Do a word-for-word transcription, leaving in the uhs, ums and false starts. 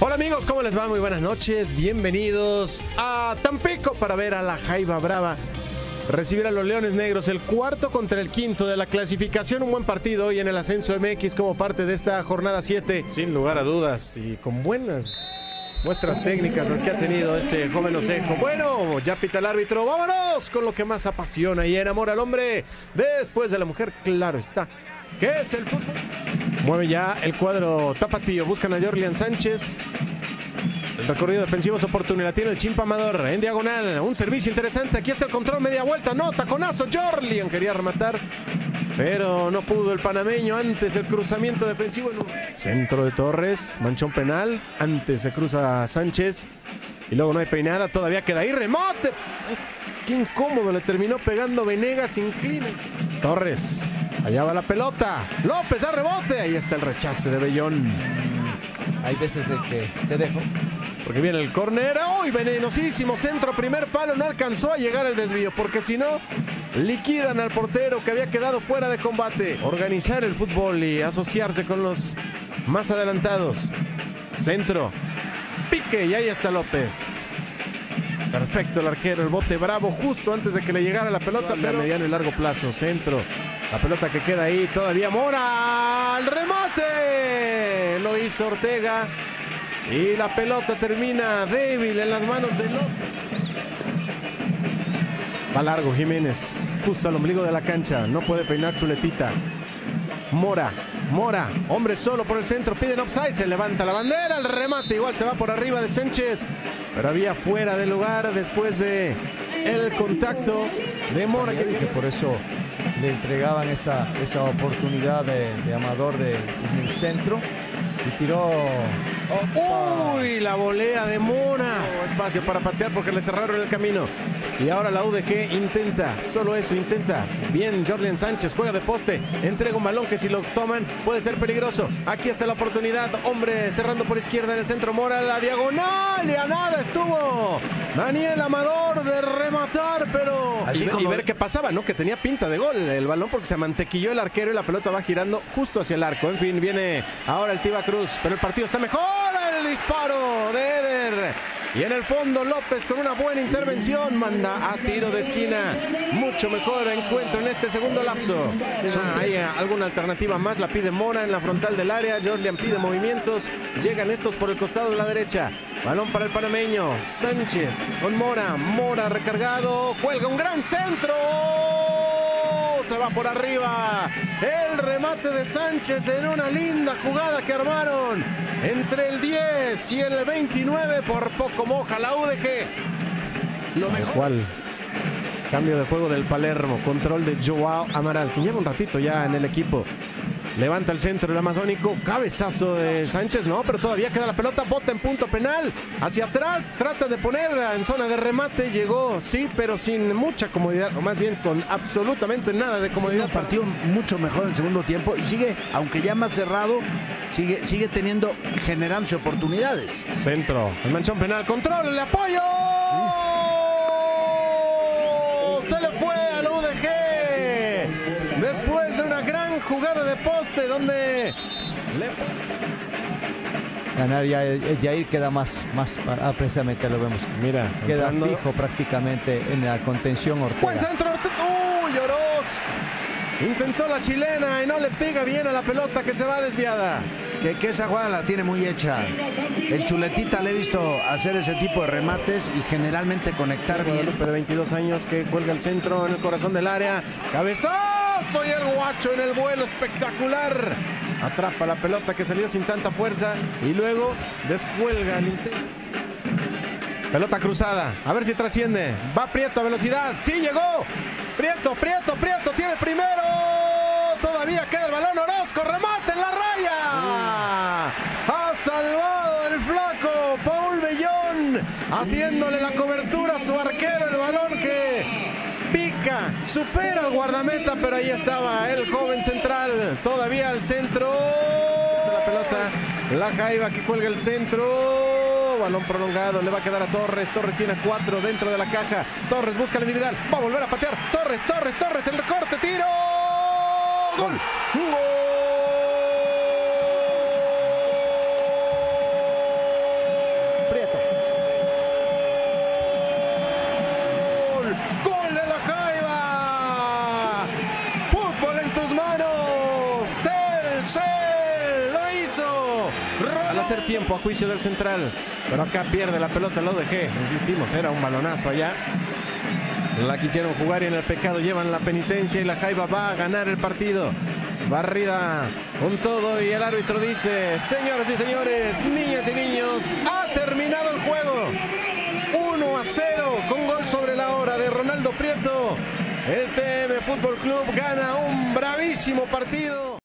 Hola amigos, ¿cómo les va? Muy buenas noches, bienvenidos a Tampico para ver a la Jaiba Brava recibir a los Leones Negros, el cuarto contra el quinto de la clasificación. Un buen partido hoy en el Ascenso M X como parte de esta jornada siete, sin lugar a dudas y con buenas muestras técnicas las que ha tenido este joven Osejo. Bueno, ya pita el árbitro, vámonos con lo que más apasiona y enamora al hombre después de la mujer, claro está, que es el fútbol. Mueve ya el cuadro tapatío, buscan a Jorlian Sánchez. El recorrido defensivo es oportuno y la tiene el Chimpa Amador en diagonal. Un servicio interesante, aquí está el control, media vuelta, no, taconazo, Jorlian quería rematar, pero no pudo el panameño. Antes el cruzamiento defensivo en un centro de Torres, manchón penal, antes se cruza Sánchez y luego no hay peinada, todavía queda ahí, remate. Qué incómodo, le terminó pegando Venegas, inclina. Torres, allá va la pelota, López a rebote, ahí está el rechace de Bellón. Hay veces en que te dejo. Porque viene el córner, ¡uy! Venenosísimo centro, primer palo, no alcanzó a llegar el desvío, porque si no, liquidan al portero que había quedado fuera de combate. Organizar el fútbol y asociarse con los más adelantados. Centro, pique y ahí está López. Perfecto el arquero, el bote bravo justo antes de que le llegara la pelota, pero a mediano y largo plazo. Centro, la pelota que queda ahí, todavía Mora, el remate, lo hizo Ortega y la pelota termina débil en las manos de López. Va largo Jiménez, justo al ombligo de la cancha, no puede peinar Chuletita. Mora, Mora, hombre solo por el centro, piden offside, se levanta la bandera, el remate igual se va por arriba de Sánchez, pero había fuera de lugar después de el contacto de Mora. Que, que por eso le entregaban esa, esa oportunidad de, de Amador de, en el centro y tiró. ¡Opa! ¡Uy! La volea de Mora. Oh, espacio para patear porque le cerraron el camino. Y ahora la U D G intenta, solo eso, intenta. Bien, Jorlian Sánchez juega de poste, entrega un balón que si lo toman puede ser peligroso. Aquí está la oportunidad, hombre cerrando por izquierda en el centro, Mora, la diagonal y a nada estuvo Daniel Amador de rematar, pero así y, como... y ver qué pasaba, ¿no? Que tenía pinta de gol el balón porque se mantequilló el arquero y la pelota va girando justo hacia el arco. En fin, viene ahora el Tiba Cruz, pero el partido está mejor. El disparo de Eder. Y en el fondo López con una buena intervención manda a tiro de esquina. Mucho mejor encuentro en este segundo lapso. Ah, hay alguna alternativa más, la pide Mora en la frontal del área. Jorlian pide movimientos. Llegan estos por el costado de la derecha. Balón para el panameño. Sánchez con Mora. Mora recargado. Cuelga un gran centro. Se va por arriba. El remate de Sánchez en una linda jugada que armaron entre el diez y el veintinueve. Por poco moja la U D G. Lo mejor. ¿Cuál? Cambio de juego del Palermo. Control de Joao Amaral, que lleva un ratito ya en el equipo. Levanta el centro el amazónico. Cabezazo de Sánchez, no, pero todavía queda la pelota. Bota en punto penal. Hacia atrás. Trata de poner en zona de remate. Llegó, sí, pero sin mucha comodidad. O más bien con absolutamente nada de comodidad. Sí, un partido mucho mejor en el segundo tiempo. Y sigue, aunque ya más cerrado, sigue, sigue teniendo, generándose oportunidades. Centro. El manchón penal. Control. El apoyo. Sí. Se le fue al U D G. Después de una gran jugada de poste donde le... ganar ya Jair queda más, más ah, precisamente lo vemos. Mira, queda entrando... fijo prácticamente en la contención Ortega. Buen centro, uy, Orozco. Intentó la chilena y no le pega bien a la pelota que se va desviada. Que, que esa jugada la tiene muy hecha. El Chuletita le he visto hacer ese tipo de remates y generalmente conectar bien. De veintidós años que cuelga el centro en el corazón del área. Cabezazo y el guacho en el vuelo espectacular. Atrapa la pelota que salió sin tanta fuerza y luego descuelga el intento. Pelota cruzada, a ver si trasciende. Va Prieto a velocidad, sí llegó. Prieto, Prieto, Prieto tiene el primero. Todavía queda el balón, Orozco, remate en la raya. Ha salvado el flaco Paul Bellón, haciéndole la cobertura a su arquero. El balón que pica, supera al guardameta, pero ahí estaba el joven central. Todavía al centro de la pelota. La Jaiba que cuelga el centro. Balón prolongado, le va a quedar a Torres. Torres tiene cuatro dentro de la caja. Torres busca el individual, va a volver a patear. Torres, Torres, Torres, el recorte, tiro. ¡Gol! ¡Gol! Rosell lo hizo. Al hacer tiempo a juicio del central, pero acá pierde la pelota, lo dejé. Insistimos, era un balonazo allá. La quisieron jugar y en el pecado llevan la penitencia y la Jaiba va a ganar el partido. Barrida con todo y el árbitro dice: señoras y señores, niñas y niños, ha terminado el juego. uno a cero con gol sobre la hora de Ronaldo Prieto. El T M Fútbol Club gana un bravísimo partido.